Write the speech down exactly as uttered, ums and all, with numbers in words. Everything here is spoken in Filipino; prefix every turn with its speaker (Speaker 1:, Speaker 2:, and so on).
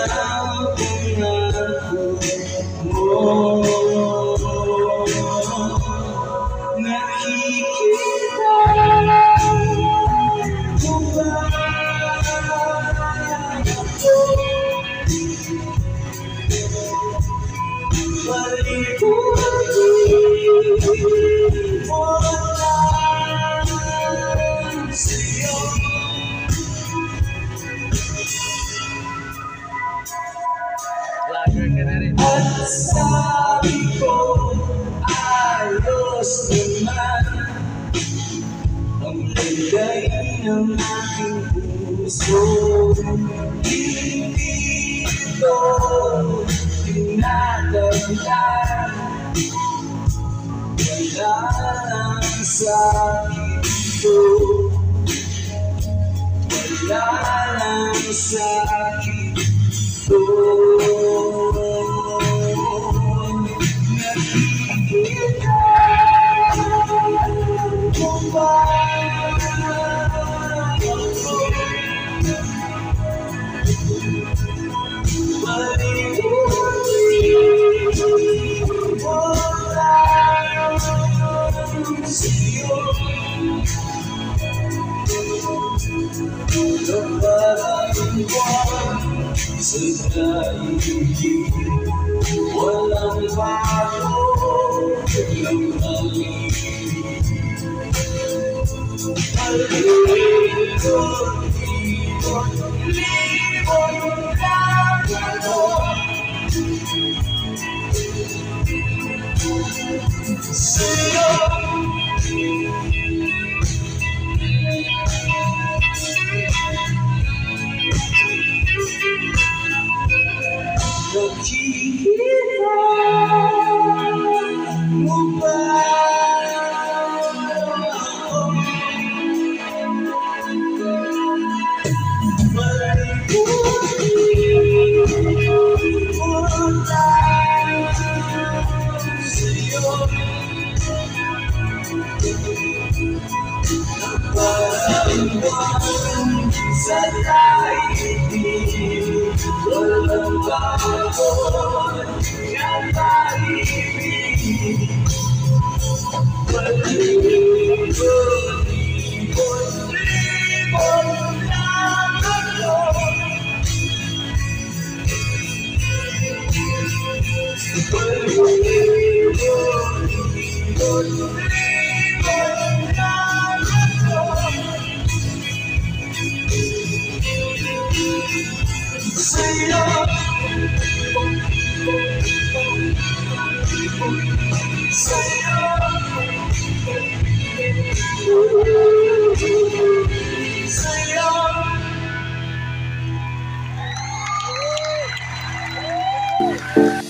Speaker 1: pangako mo. Nakikita mo ba ako? Palibot mo lang sa'yo. At sabi ko, ayos naman ang lagay ng aking puso. Hindi ito tinatanggal, wala lang sakit ito, wala lang sakit ito. Nakikita mo ba ako? Palibot mo lang sa'yo. Naparang buwan sa daigdig, walang bago ng pag-ibig. Palibot, libot, libot lang ako sa'yo. Nakikita mo ba ako? Palibot mo lang sa'yo. Naparang buwan sa daigdig, walang bago ng pag-ibig. Palibot, libot, libot lang ako palibot, libot, libot lang ako sa'yo. Sa'yo, sa'yo.